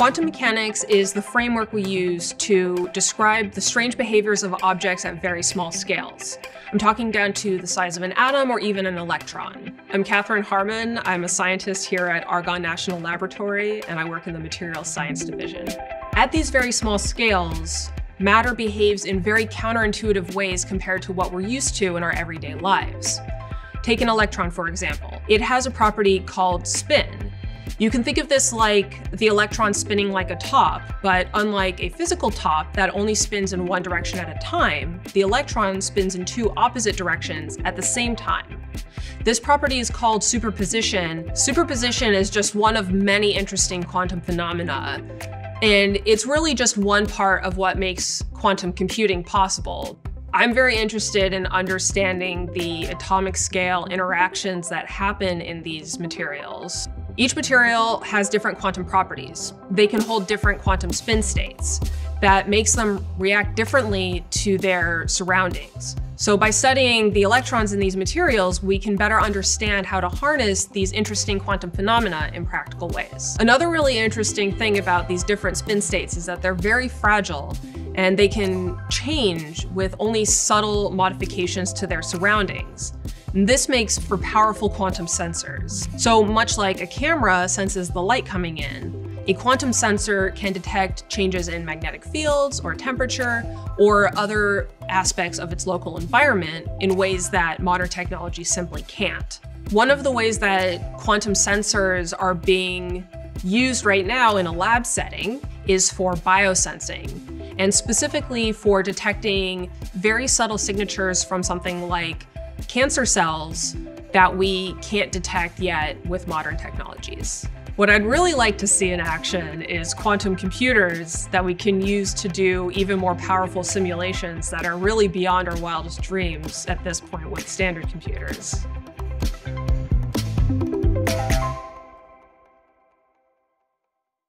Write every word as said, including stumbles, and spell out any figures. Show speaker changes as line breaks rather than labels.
Quantum mechanics is the framework we use to describe the strange behaviors of objects at very small scales. I'm talking down to the size of an atom or even an electron. I'm Katherine Harmon. I'm a scientist here at Argonne National Laboratory, and I work in the Materials Science Division. At these very small scales, matter behaves in very counterintuitive ways compared to what we're used to in our everyday lives. Take an electron, for example. It has a property called spin. You can think of this like the electron spinning like a top, but unlike a physical top that only spins in one direction at a time, the electron spins in two opposite directions at the same time. This property is called superposition. Superposition is just one of many interesting quantum phenomena, and it's really just one part of what makes quantum computing possible. I'm very interested in understanding the atomic scale interactions that happen in these materials. Each material has different quantum properties. They can hold different quantum spin states that makes them react differently to their surroundings. So by studying the electrons in these materials, we can better understand how to harness these interesting quantum phenomena in practical ways. Another really interesting thing about these different spin states is that they're very fragile and they can change with only subtle modifications to their surroundings. And this makes for powerful quantum sensors. So much like a camera senses the light coming in, a quantum sensor can detect changes in magnetic fields or temperature or other aspects of its local environment in ways that modern technology simply can't. One of the ways that quantum sensors are being used right now in a lab setting is for biosensing, and specifically for detecting very subtle signatures from something like cancer cells that we can't detect yet with modern technologies. What I'd really like to see in action is quantum computers that we can use to do even more powerful simulations that are really beyond our wildest dreams at this point with standard computers.